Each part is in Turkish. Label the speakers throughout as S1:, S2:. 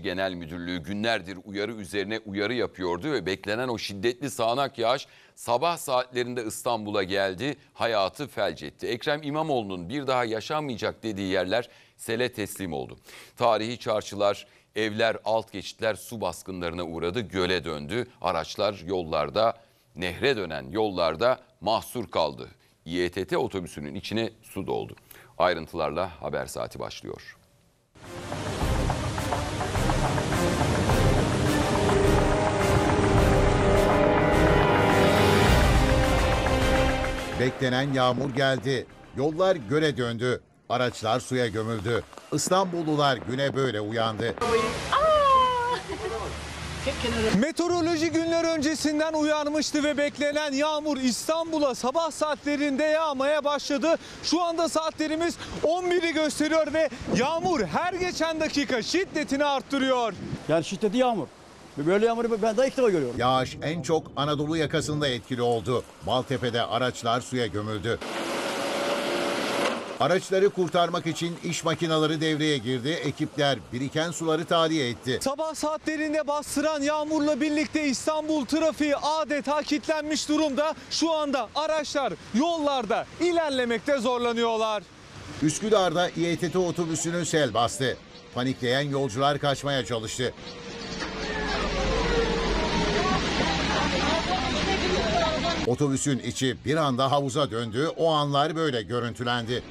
S1: Genel Müdürlüğü günlerdir uyarı üzerine uyarı yapıyordu ve beklenen o şiddetli sağanak yağış sabah saatlerinde İstanbul'a geldi, hayatı felç etti. Ekrem İmamoğlu'nun bir daha yaşanmayacak dediği yerler sele teslim oldu. Tarihi çarşılar, evler, alt geçitler su baskınlarına uğradı, göle döndü. Araçlar yollarda, nehre dönen yollarda mahsur kaldı. İETT otobüsünün içine su doldu. Ayrıntılarla haber saati başlıyor.
S2: Beklenen yağmur geldi. Yollar göle döndü. Araçlar suya gömüldü. İstanbullular güne böyle uyandı.
S3: Meteoroloji günler öncesinden uyarmıştı ve beklenen yağmur İstanbul'a sabah saatlerinde yağmaya başladı. Şu anda saatlerimiz 11'i gösteriyor ve yağmur her geçen dakika şiddetini arttırıyor.
S4: Yani şiddetli yağmur. Böyle yağmuru ben daha ilk defa görüyorum.
S2: Yağış en çok Anadolu yakasında etkili oldu. Maltepe'de araçlar suya gömüldü. Araçları kurtarmak için iş makineleri devreye girdi. Ekipler biriken suları tahliye etti.
S3: Sabah saatlerinde bastıran yağmurla birlikte İstanbul trafiği adeta kilitlenmiş durumda. Şu anda araçlar yollarda ilerlemekte zorlanıyorlar.
S2: Üsküdar'da İETT otobüsünü sel bastı. Panikleyen yolcular kaçmaya çalıştı. Otobüsün içi bir anda havuza döndü. O anlar böyle görüntülendi.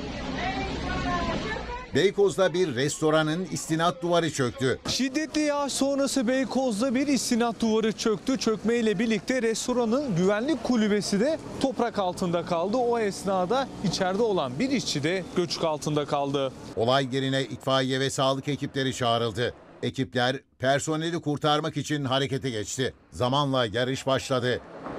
S2: Beykoz'da bir restoranın istinat duvarı çöktü.
S3: Şiddetli yağış sonrası Beykoz'da bir istinat duvarı çöktü. Çökmeyle birlikte restoranın güvenlik kulübesi de toprak altında kaldı. O esnada içeride olan bir işçi de göçük altında kaldı.
S2: Olay yerine itfaiye ve sağlık ekipleri çağrıldı. Ekipler personeli kurtarmak için harekete geçti. Zamanla yarış başladı.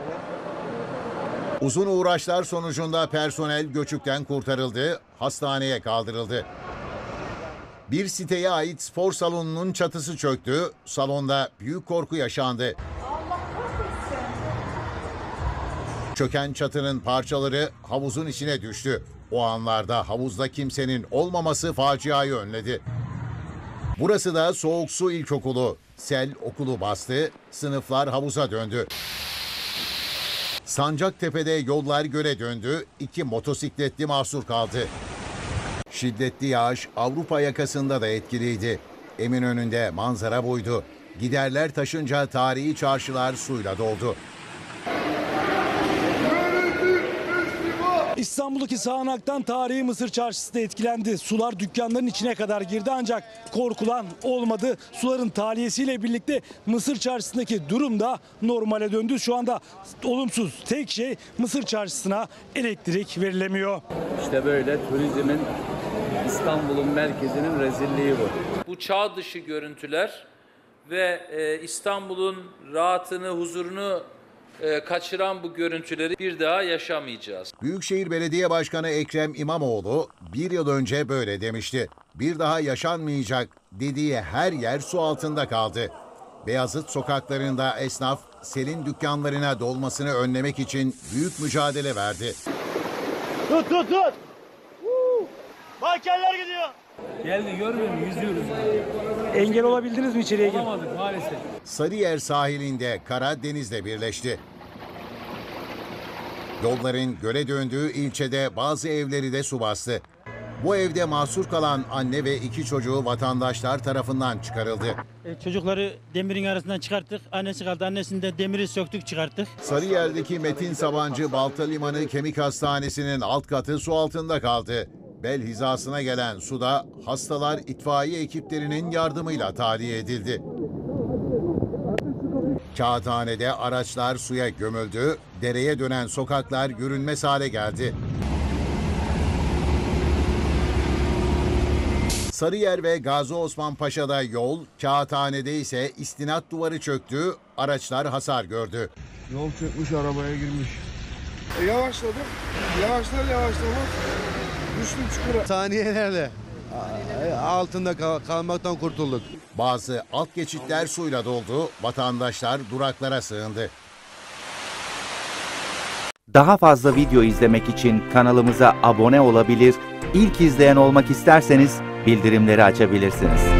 S2: Uzun uğraşlar sonucunda personel göçükten kurtarıldı, hastaneye kaldırıldı. Bir siteye ait spor salonunun çatısı çöktü, salonda büyük korku yaşandı. Çöken çatının parçaları havuzun içine düştü. O anlarda havuzda kimsenin olmaması faciayı önledi. Burası da Soğuk Su İlkokulu. Sel okulu bastı, sınıflar havuza döndü. Sancaktepe'de yollar göle döndü, 2 motosikletli mahsur kaldı. Şiddetli yağış Avrupa yakasında da etkiliydi. Eminönü'nde manzara buydu. Giderler taşınca tarihi çarşılar suyla doldu.
S4: İstanbul'daki sağanaktan tarihi Mısır Çarşısı da etkilendi. Sular dükkanların içine kadar girdi ancak korkulan olmadı. Suların tahliyesiyle birlikte Mısır Çarşısı'ndaki durum da normale döndü. Şu anda olumsuz tek şey Mısır Çarşısı'na elektrik verilemiyor.
S5: İşte böyle turizmin İstanbul'un merkezinin rezilliği bu.
S6: Bu çağ dışı görüntüler ve İstanbul'un rahatını, huzurunu kaçıran bu görüntüleri bir daha yaşamayacağız.
S2: Büyükşehir Belediye Başkanı Ekrem İmamoğlu bir yıl önce böyle demişti. Bir daha yaşanmayacak dediği her yer su altında kaldı. Beyazıt sokaklarında esnaf selin dükkanlarına dolmasını önlemek için büyük mücadele verdi.
S4: Tut! Mankenler gidiyor.
S5: Geldi görmüyor musun? Yüzüyoruz.
S4: Engel olabildiniz mi içeriye girip?
S5: Olamadık maalesef.
S2: Sarıyer sahilinde kara denizle birleşti. Yolların göle döndüğü ilçede bazı evleri de su bastı. Bu evde mahsur kalan anne ve 2 çocuğu vatandaşlar tarafından çıkarıldı.
S7: Çocukları demirin arasından çıkarttık. Annesi kaldı. Annesini demiri söktük çıkarttık.
S2: Sarıyer'deki Metin Sabancı Balta Limanı Kemik Hastanesi'nin alt katı su altında kaldı. Bel hizasına gelen suda hastalar itfaiye ekiplerinin yardımıyla tahliye edildi. Kağıthane'de araçlar suya gömüldü, dereye dönen sokaklar yürünmez hale geldi. Sarıyer ve Gazi Osman Paşa'da yol, Kağıthane'de ise istinat duvarı çöktü, araçlar hasar gördü.
S8: Yol çökmüş, arabaya girmiş. Yavaşladım, yavaşlar yavaşlamaz düştüm çukura.
S9: Saniyelerle altında kalmaktan kurtulduk.
S2: Bazı alt geçitler suyla doldu, vatandaşlar duraklara sığındı.
S10: Daha fazla video izlemek için kanalımıza abone olabilir, ilk izleyen olmak isterseniz bildirimleri açabilirsiniz.